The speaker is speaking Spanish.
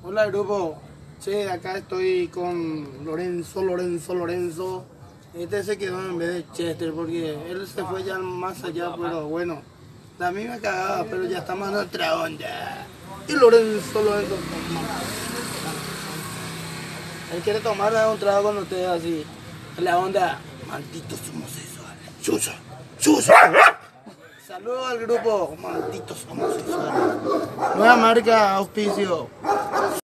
Hola grupo, che, acá estoy con Lorenzo. Este se quedó en vez de Chester porque él se fue ya más allá, pero bueno, la misma cagada, pero ya estamos en otra onda. Y Lorenzo. Él quiere tomar un trago con ustedes así, la onda, malditos homosexuales. ¡Susa! Saludos al grupo, malditos homosexuales. Nueva marca, auspicio.